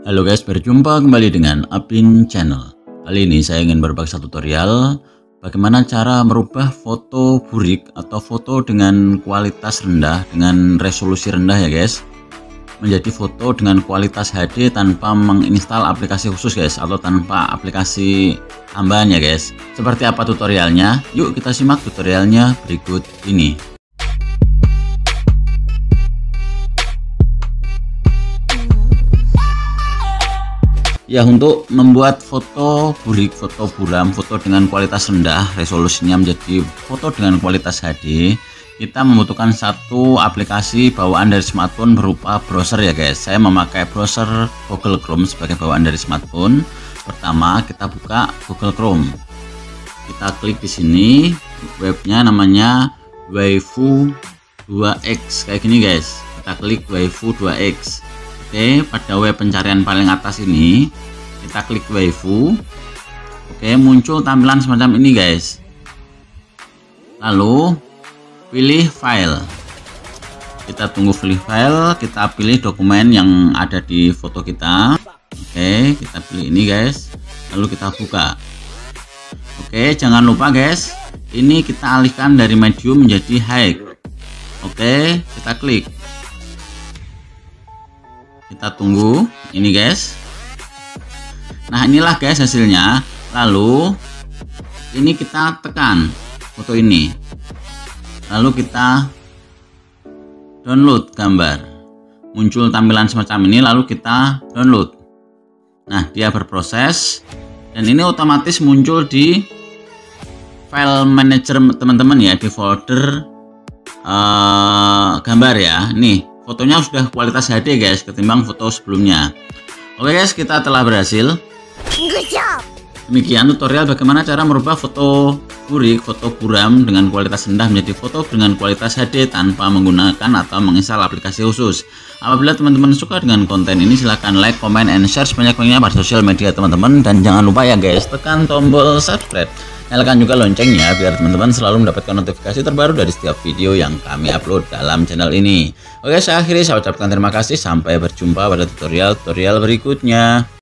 Halo guys, berjumpa kembali dengan Apin Channel. Kali ini saya ingin berbagi satu tutorial bagaimana cara merubah foto burik atau foto dengan kualitas rendah, dengan resolusi rendah ya guys, menjadi foto dengan kualitas HD tanpa menginstal aplikasi khusus guys, atau tanpa aplikasi tambahan ya guys. Seperti apa tutorialnya? Yuk kita simak tutorialnya berikut ini. Ya, untuk membuat foto burik, foto buram, foto dengan kualitas rendah, resolusinya menjadi foto dengan kualitas HD, kita membutuhkan satu aplikasi bawaan dari smartphone berupa browser ya guys. Saya memakai browser Google Chrome sebagai bawaan dari smartphone. Pertama kita buka Google Chrome, kita klik di sini, webnya namanya Waifu 2x kayak gini guys. Kita klik Waifu 2x. Oke, pada web pencarian paling atas ini kita klik Waifu. Oke, muncul tampilan semacam ini guys. Lalu pilih file. Kita tunggu pilih file, kita pilih dokumen yang ada di foto kita. Oke, kita pilih ini guys. Lalu kita buka. Oke, jangan lupa guys, ini kita alihkan dari medium menjadi high. Oke, kita klik. Kita tunggu ini guys. Nah, inilah guys hasilnya. Lalu ini kita tekan foto ini, lalu kita download gambar. Muncul tampilan semacam ini, lalu kita download. Nah, dia berproses dan ini otomatis muncul di file manager teman-teman ya, di folder gambar ya. Nih, fotonya sudah kualitas HD guys ketimbang foto sebelumnya. Oke guys, kita telah berhasil. Demikian tutorial bagaimana cara merubah foto burik, foto buram dengan kualitas rendah menjadi foto dengan kualitas HD tanpa menggunakan atau menginstal aplikasi khusus. Apabila teman-teman suka dengan konten ini, silahkan like, comment, and share sebanyak-banyaknya pada sosial media teman-teman. Dan jangan lupa ya guys, tekan tombol subscribe. Nyalakan juga loncengnya biar teman-teman selalu mendapatkan notifikasi terbaru dari setiap video yang kami upload dalam channel ini. Oke, saya akhiri, saya ucapkan terima kasih. Sampai berjumpa pada tutorial berikutnya.